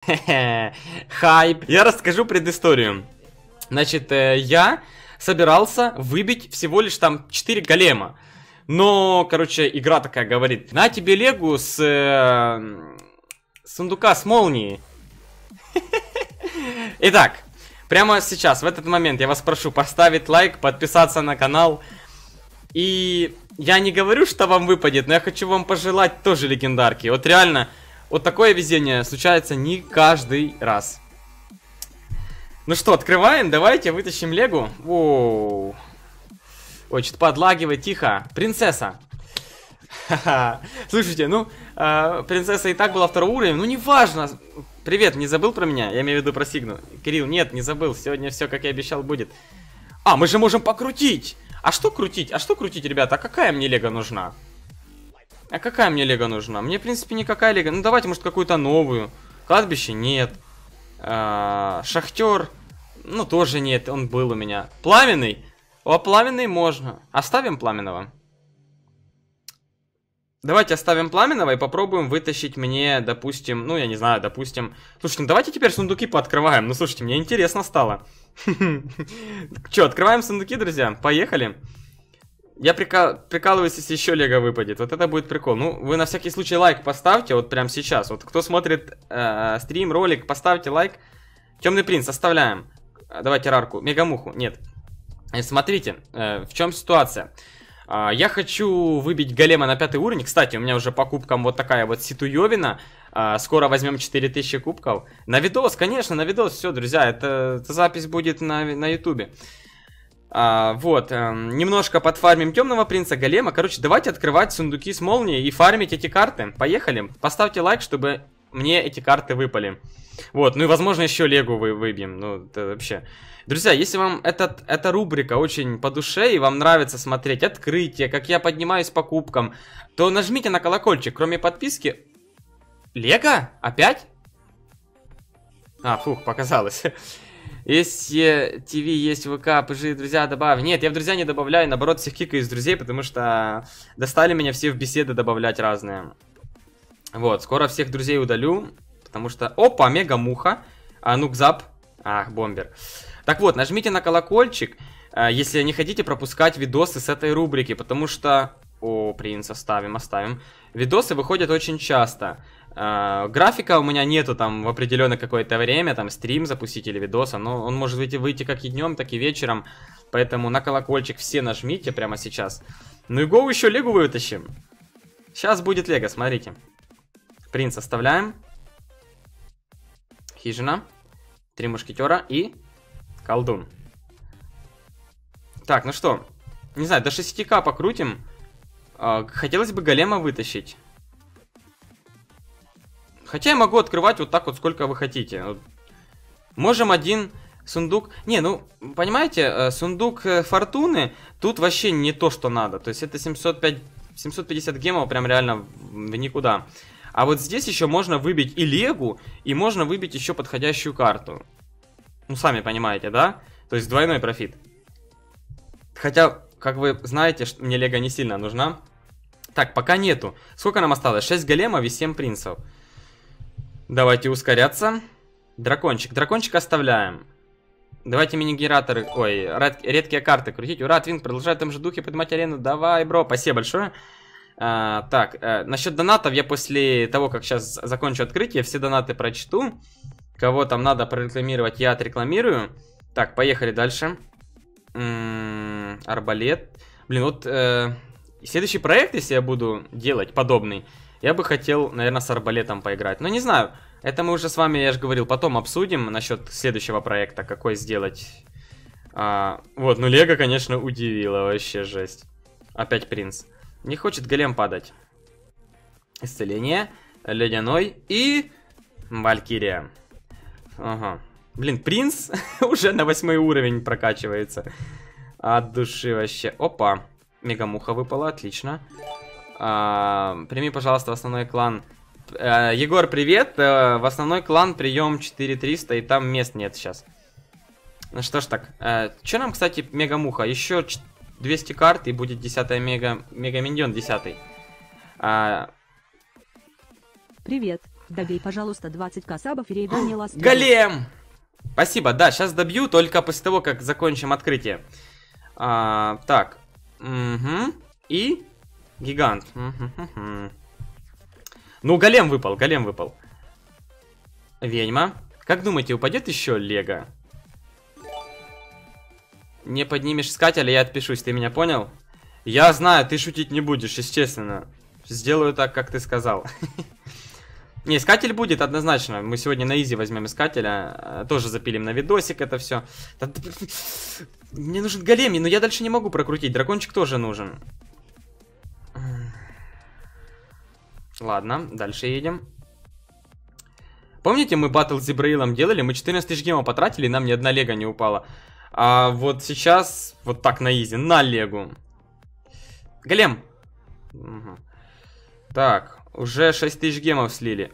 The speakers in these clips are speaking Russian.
Хайп. Я расскажу предысторию. Значит, я собирался выбить всего лишь там 4 голема. Но, короче, игра такая говорит: на тебе легу с сундука с молнией. Итак, прямо сейчас, в этот момент я вас прошу поставить лайк, подписаться на канал. И я не говорю, что вам выпадет, но я хочу вам пожелать тоже легендарки. Вот реально, вот такое везение случается не каждый раз. Ну что, открываем, давайте вытащим легу. Воу. Ой, что-то подлагивает, тихо. Принцесса. Ха-ха. Слушайте, ну, принцесса и так была 2-го уровня, ну неважно. Привет, не забыл про меня? Я имею в виду про Сигну. Кирилл, нет, не забыл, сегодня все, как я обещал, будет. А, мы же можем покрутить. А что крутить? А что крутить, ребята? А какая мне лего нужна? А какая мне лего нужна? Мне, в принципе, никакая лего. Ну, давайте, может, какую-то новую. Кладбище? Нет. Шахтер? Ну, тоже нет, он был у меня. Пламенный? О, пламенный можно. Оставим пламенного. Давайте оставим пламенного и попробуем вытащить мне, допустим, ну, я не знаю, допустим... Слушайте, ну давайте теперь сундуки пооткрываем. Ну, слушайте, мне интересно стало. Че, открываем сундуки, друзья? Поехали. Я прикалываюсь, если еще лего выпадет. Вот это будет прикол. Ну, вы на всякий случай лайк поставьте, вот прямо сейчас. Вот кто смотрит стрим, ролик, поставьте лайк. Темный принц, оставляем. Давайте рарку. Мегамуху, нет. Смотрите, в чем ситуация. Я хочу выбить голема на 5-й уровень. Кстати, у меня уже по кубкам вот такая вот ситуевина. Скоро возьмем 4000 кубков. На видос, конечно, на видос. Все, друзья, эта запись будет на ютубе. Вот, немножко подфармим темного принца, голема. Короче, давайте открывать сундуки с молнией и фармить эти карты. Поехали. Поставьте лайк, чтобы мне эти карты выпали. Вот, ну и возможно еще легу выбьем. Ну, это вообще... Друзья, если вам эта рубрика очень по душе и вам нравится смотреть открытие, как я поднимаюсь по кубкам, то нажмите на колокольчик. Кроме подписки... Лего? Опять? А, фух, показалось. Если ТВ есть ВК, ПЖ, друзья, добавь. Нет, я в друзья не добавляю, наоборот, всех кикаю из друзей, потому что достали меня все в беседы добавлять разные. Вот, скоро всех друзей удалю, потому что... Опа, мега-муха. Нукзап. Ах, бомбер. Так вот, нажмите на колокольчик, если не хотите пропускать видосы с этой рубрики, потому что... О, принц, оставим. Видосы выходят очень часто. Графика у меня нету там в определенное какое-то время, там стрим запустить или видоса, но он может выйти как и днем, так и вечером. Поэтому на колокольчик все нажмите прямо сейчас. Ну и го еще легу вытащим. Сейчас будет лего, смотрите. Принц оставляем. Хижина. 3 мушкетера и колдун. Так, ну что, не знаю, до 6к покрутим. Хотелось бы голема вытащить. Хотя я могу открывать вот так вот, сколько вы хотите. Можем один сундук... Не, ну, понимаете, сундук фортуны тут вообще не то, что надо. То есть это 750 гемов прям реально в никуда. А вот здесь еще можно выбить и легу, и можно выбить еще подходящую карту. Ну, сами понимаете, да? То есть двойной профит. Хотя, как вы знаете, что мне лего не сильно нужна. Так, пока нету. Сколько нам осталось? 6 големов и 7 принцев. Давайте ускоряться. Дракончик. Дракончик оставляем. Давайте мини-генераторы... Ой, редкие карты крутить. Ура, Твинк продолжает в том же духе поднимать арену. Давай, бро, спасибо большое. Так, насчет донатов я после того, как сейчас закончу открытие, все донаты прочту. Кого там надо прорекламировать, я отрекламирую. Так, поехали дальше. Арбалет. Блин, вот следующий проект, если я буду делать подобный, я бы хотел, наверное, с арбалетом поиграть. Но не знаю, это мы уже с вами, я же говорил, потом обсудим насчет следующего проекта, какой сделать. Вот, ну лего, конечно, удивило, вообще жесть. Опять принц. Не хочет голем падать. Исцеление, ледяной и валькирия. Ага. Блин, принц уже на 8 уровень прокачивается. От души вообще. Опа. Мегамуха выпала, отлично. Прими, пожалуйста, в основной клан. Егор, привет. В основной клан прием 4300, и там мест нет сейчас. Ну что ж так. Что нам, кстати, мегамуха? Еще 200 карт, и будет 10-я мега-миньон 10-й. Привет. Добей, пожалуйста, 20к сабов и рейда не ласт. Голем! Спасибо, да, сейчас добью, только после того, как закончим открытие. Так. Угу. И гигант. Ну, голем выпал, голем выпал. Ведьма. Как думаете, упадет еще лего? Не поднимешь искателя, я отпишусь, ты меня понял? Я знаю, ты шутить не будешь, естественно. Сделаю так, как ты сказал. Не, искатель будет однозначно. Мы сегодня на изи возьмем искателя. Тоже запилим на видосик это все. Мне нужен голем, но я дальше не могу прокрутить. Дракончик тоже нужен. Ладно, дальше едем. Помните, мы батл с Зебраилом делали? Мы 14 тысяч гемов потратили, и нам ни одна лего не упала. А вот сейчас, вот так на изи, на легу. Голем! Угу. Так, уже 6 тысяч гемов слили.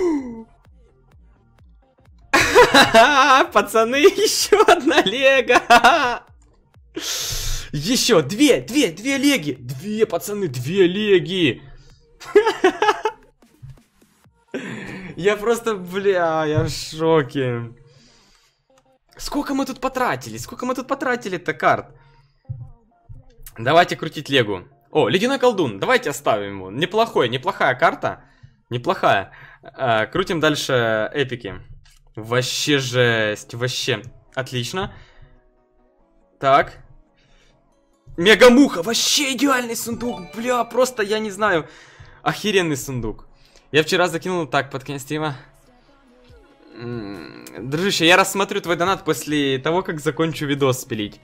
Пацаны, еще одна лего! Еще две леги! Две, пацаны, две леги! Я просто, бля, я в шоке. Сколько мы тут потратили? Сколько мы тут потратили-то карт? Давайте крутить легу. О, ледяной колдун. Давайте оставим его. Неплохая карта. Неплохая. Крутим дальше эпики. Вообще жесть. Вообще. Отлично. Так. Мегамуха. Вообще идеальный сундук. Бля, просто я не знаю. Охеренный сундук. Я вчера закинул так под конец стрима. Дружище, я рассмотрю твой донат после того, как закончу видос спилить.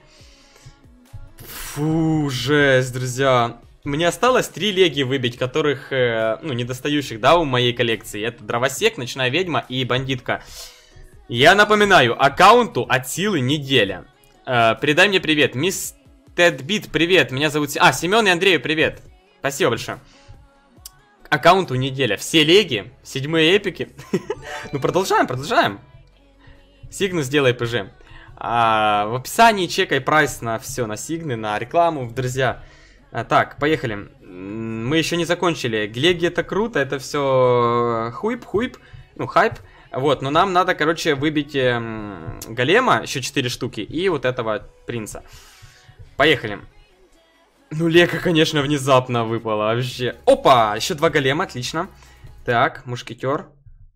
Фу, жесть, друзья. Мне осталось 3 леги выбить, которых, ну, недостающих, да, у моей коллекции. Это Дровосек, Ночная Ведьма и Бандитка. Я напоминаю, аккаунту от силы неделя. Передай мне привет. Мисс Тедбит, привет. Меня зовут... Семен и Андрею, привет. Спасибо большое. Аккаунту неделя. Все леги, 7-е эпики. Ну, продолжаем. Сигну сделай ПЖ. В описании чекай прайс на все, на сигны, на рекламу, друзья. Так, поехали. Мы еще не закончили. Леги это круто, это все хуйп, ну, хайп. Вот, но нам надо, короче, выбить голема, еще 4 штуки, и вот этого принца. Поехали. Ну, лего, конечно, внезапно выпало вообще. Опа, еще 2 голема, отлично. Так, мушкетер.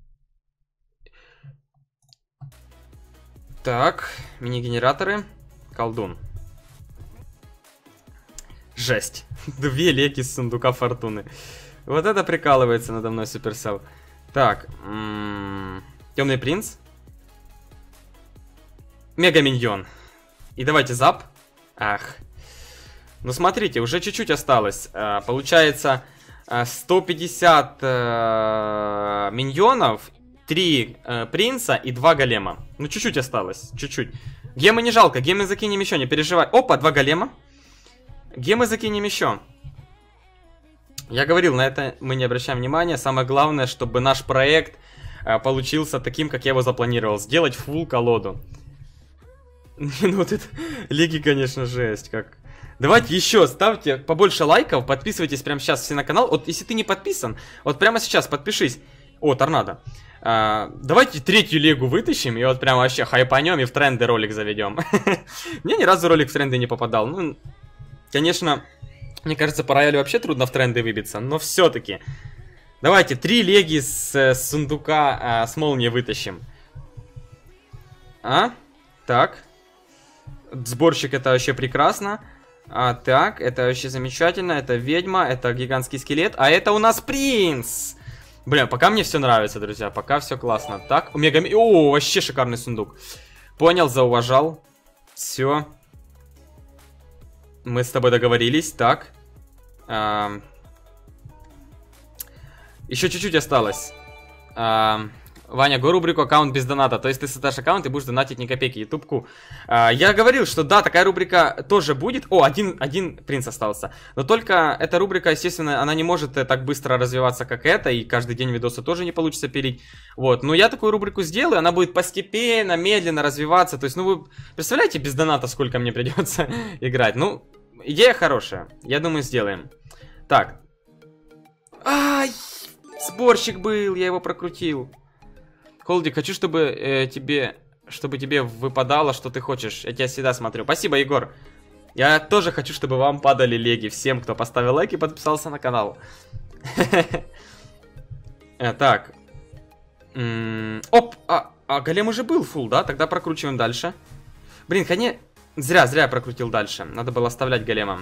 Так, мини-генераторы. Колдун. Жесть. 2 леги с сундука фортуны. Вот это прикалывается надо мной Суперсел. Так, темный принц. Мега-миньон. И давайте зап. Ах. Ну, смотрите, уже чуть-чуть осталось. Получается, 150 миньонов, 3 принца и 2 голема. Ну, чуть-чуть осталось, чуть-чуть. Гемы не жалко, гемы закинем еще, не переживай. Опа, 2 голема. Гемы закинем еще. Я говорил, на это мы не обращаем внимания. Самое главное, чтобы наш проект получился таким, как я его запланировал. Сделать фулл колоду. Ну, вот это... Лиги, конечно, жесть, как... Давайте еще ставьте побольше лайков, подписывайтесь прямо сейчас все на канал. Вот если ты не подписан, вот прямо сейчас подпишись. О, торнадо. Давайте 3-ю лигу вытащим и вот прям вообще хайпанем и в тренды ролик заведем. Мне ни разу ролик в тренды не попадал. Ну, конечно, мне кажется, по роялю вообще трудно в тренды выбиться, но все-таки. Давайте 3 леги с сундука с молнией вытащим. Так. Сборщик это вообще прекрасно. Так, это вообще замечательно. Это ведьма, это гигантский скелет. А это у нас принц. Блин, пока мне все нравится, друзья. Пока все классно. Так, О, вообще шикарный сундук. Понял, зауважал. Все. Мы с тобой договорились. Так. Еще чуть-чуть осталось. Ваня, го рубрику аккаунт без доната. То есть ты создашь аккаунт и будешь донатить ни копейки ютубку. Я говорил, что да, такая рубрика тоже будет. О, один принц остался. Но только эта рубрика, естественно, она не может так быстро развиваться, как эта. И каждый день видосы тоже не получится пилить. Вот, но я такую рубрику сделаю. Она будет постепенно, медленно развиваться. То есть, ну вы представляете, без доната сколько мне придется играть? Ну, идея хорошая. Я думаю, сделаем. Так. Ай! Сборщик был, я его прокрутил. Холдик, хочу, чтобы тебе выпадало, что ты хочешь. Я тебя всегда смотрю. Спасибо, Егор. Я тоже хочу, чтобы вам падали леги. Всем, кто поставил лайк и подписался на канал. Так. Оп, голем уже был фул, да? Тогда прокручиваем дальше. Блин, зря я прокрутил дальше. Надо было оставлять голема.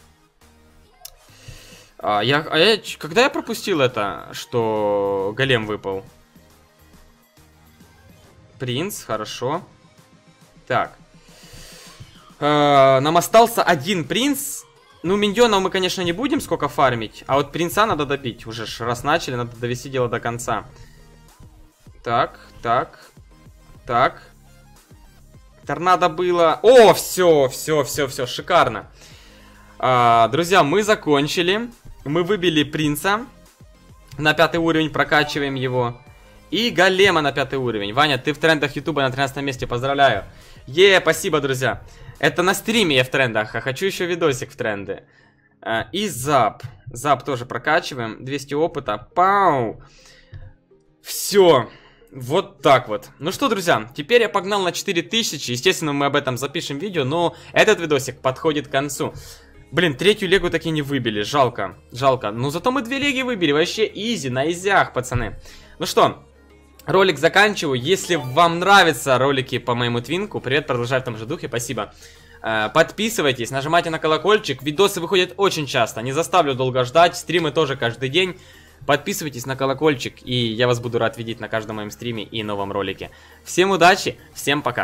Когда я пропустил это, что голем выпал? Принц, хорошо. Так. Нам остался один принц. Ну, миньонов мы, конечно, не будем сколько фармить. А вот принца надо добить. Уже раз начали, надо довести дело до конца. Так. Торнадо было. О, все, шикарно. Друзья, мы закончили. Мы выбили принца. На 5 уровень прокачиваем его. И голема на 5 уровень. Ваня, ты в трендах ютуба на 13 месте, поздравляю. Спасибо, друзья. Это на стриме я в трендах, а хочу еще видосик в тренды. И зап. Зап тоже прокачиваем. 200 опыта. Пау. Все. Вот так вот. Ну что, друзья, теперь я погнал на 4000. Естественно, мы об этом запишем видео, но этот видосик подходит к концу. Блин, 3-ю легу таки не выбили. Жалко. Но зато мы 2 леги выбили. Вообще изи, на изях, пацаны. Ну что, ролик заканчиваю. Если вам нравятся ролики по моему твинку, привет, продолжай в том же духе, спасибо. Подписывайтесь, нажимайте на колокольчик. Видосы выходят очень часто, не заставлю долго ждать. Стримы тоже каждый день. Подписывайтесь на колокольчик, и я вас буду рад видеть на каждом моем стриме и новом ролике. Всем удачи, всем пока.